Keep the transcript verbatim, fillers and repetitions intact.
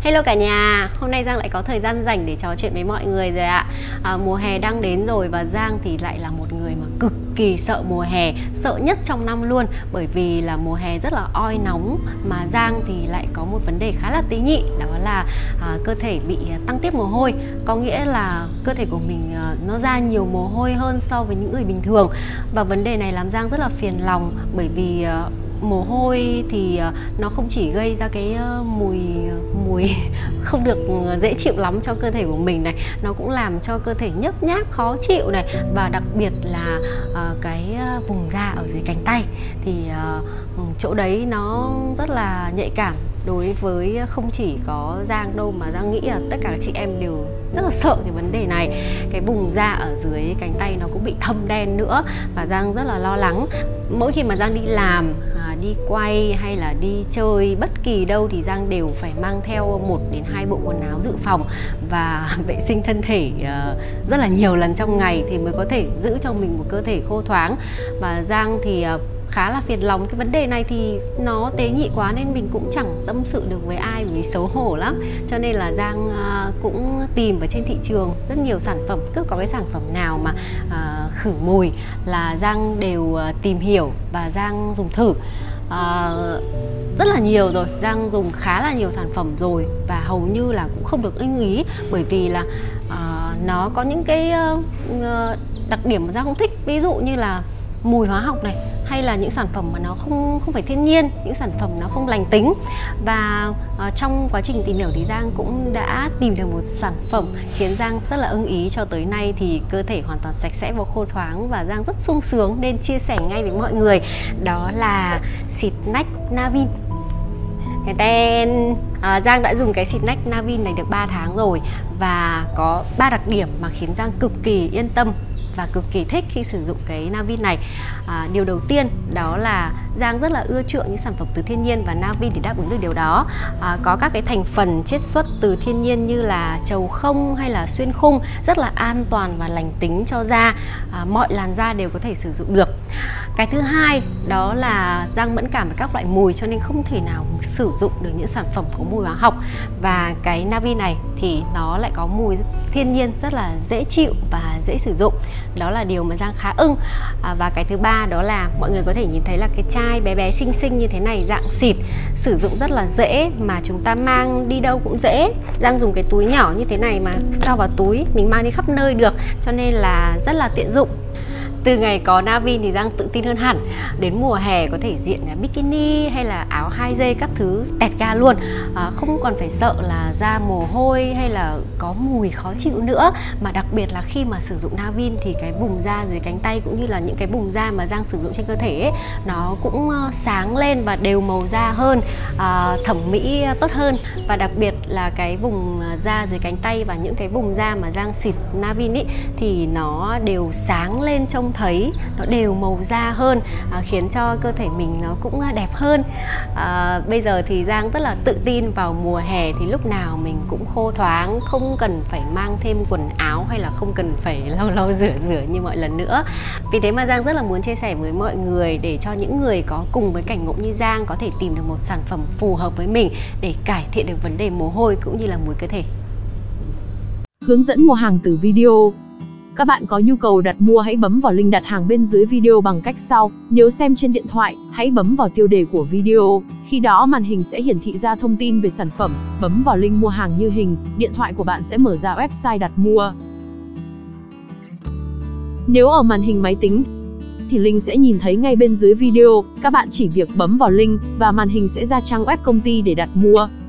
Hello cả nhà, hôm nay Giang lại có thời gian rảnh để trò chuyện với mọi người rồi ạ. à, Mùa hè đang đến rồi và Giang thì lại là một người mà cực kỳ sợ mùa hè, sợ nhất trong năm luôn. Bởi vì là mùa hè rất là oi nóng, mà Giang thì lại có một vấn đề khá là tế nhị. Đó là à, cơ thể bị tăng tiết mồ hôi. Có nghĩa là cơ thể của mình à, nó ra nhiều mồ hôi hơn so với những người bình thường. Và vấn đề này làm Giang rất là phiền lòng. Bởi vì à, mồ hôi thì nó không chỉ gây ra cái mùi mùi không được dễ chịu lắm cho cơ thể của mình này, nó cũng làm cho cơ thể nhớp nháp khó chịu này, và đặc biệt là uh, cái vùng da ở dưới cánh tay thì uh, chỗ đấy nó rất là nhạy cảm đối với không chỉ có Giang đâu, mà Giang nghĩ là tất cả các chị em đều rất là sợ cái vấn đề này. Cái vùng da ở dưới cánh tay nó cũng bị thâm đen nữa, và Giang rất là lo lắng. Mỗi khi mà Giang đi làm, à, đi quay hay là đi chơi bất kỳ đâu thì Giang đều phải mang theo một đến hai bộ quần áo dự phòng và vệ sinh thân thể uh, rất là nhiều lần trong ngày thì mới có thể giữ cho mình một cơ thể khô thoáng. Và Giang thì uh, khá là phiền lòng cái vấn đề này, thì nó tế nhị quá nên mình cũng chẳng tâm sự được với ai vì xấu hổ lắm. Cho nên là Giang uh, cũng tìm ở trên thị trường rất nhiều sản phẩm, cứ có cái sản phẩm nào mà uh, khử mùi là Giang đều uh, tìm hiểu và Giang dùng thử. Uh, rất là nhiều rồi, Giang dùng khá là nhiều sản phẩm rồi và hầu như là cũng không được ưng ý, bởi vì là uh, nó có những cái uh, đặc điểm mà Giang không thích, ví dụ như là mùi hóa học này, hay là những sản phẩm mà nó không không phải thiên nhiên, những sản phẩm nó không lành tính. Và uh, trong quá trình tìm hiểu thì Giang cũng đã tìm được một sản phẩm khiến Giang rất là ưng ý. Cho tới nay thì cơ thể hoàn toàn sạch sẽ và khô thoáng, và Giang rất sung sướng nên chia sẻ ngay với mọi người. Đó là xịt nách Navin. Tên à, Giang đã dùng cái xịt nách Navin này được ba tháng rồi, và có ba đặc điểm mà khiến Giang cực kỳ yên tâm và cực kỳ thích khi sử dụng cái Navin này. à, Điều đầu tiên đó là Giang rất là ưa chuộng những sản phẩm từ thiên nhiên, và Navin thì đáp ứng được điều đó. à, Có các cái thành phần chiết xuất từ thiên nhiên như là trầu không hay là xuyên khung, rất là an toàn và lành tính cho da. à, Mọi làn da đều có thể sử dụng được. Cái thứ hai đó là Giang mẫn cảm với các loại mùi, cho nên không thể nào sử dụng được những sản phẩm có mùi hóa học. Và cái Navin này thì nó lại có mùi thiên nhiên rất là dễ chịu và dễ sử dụng. Đó là điều mà Giang khá ưng. à, Và cái thứ ba đó là mọi người có thể nhìn thấy là cái chai bé bé xinh xinh như thế này, dạng xịt, sử dụng rất là dễ, mà chúng ta mang đi đâu cũng dễ. Giang dùng cái túi nhỏ như thế này mà cho vào túi, mình mang đi khắp nơi được, cho nên là rất là tiện dụng. Từ ngày có Navin thì Giang tự tin hơn hẳn. Đến mùa hè có thể diện bikini hay là áo hai dây các thứ tẹt ga luôn. à, Không còn phải sợ là ra mồ hôi hay là có mùi khó chịu nữa. Mà đặc biệt là khi mà sử dụng Navin thì cái vùng da dưới cánh tay cũng như là những cái vùng da mà Giang sử dụng trên cơ thể ấy, nó cũng sáng lên và đều màu da hơn, à, thẩm mỹ tốt hơn. Và đặc biệt là cái vùng da dưới cánh tay và những cái vùng da mà Giang xịt Navin ấy thì nó đều sáng lên, trông thấy nó đều màu da hơn, à, khiến cho cơ thể mình nó cũng đẹp hơn. à, Bây giờ thì Giang rất là tự tin vào mùa hè, thì lúc nào mình cũng khô thoáng, không cần phải mang thêm quần áo hay là không cần phải lâu lâu rửa rửa như mọi lần nữa. Vì thế mà Giang rất là muốn chia sẻ với mọi người, để cho những người có cùng với cảnh ngộ như Giang có thể tìm được một sản phẩm phù hợp với mình để cải thiện được vấn đề mồ hôi cũng như là mùi cơ thể. Hướng dẫn mua hàng từ video. Các bạn có nhu cầu đặt mua hãy bấm vào link đặt hàng bên dưới video bằng cách sau. Nếu xem trên điện thoại, hãy bấm vào tiêu đề của video. Khi đó màn hình sẽ hiển thị ra thông tin về sản phẩm. Bấm vào link mua hàng như hình, điện thoại của bạn sẽ mở ra website đặt mua. Nếu ở màn hình máy tính thì link sẽ nhìn thấy ngay bên dưới video. Các bạn chỉ việc bấm vào link và màn hình sẽ ra trang web công ty để đặt mua.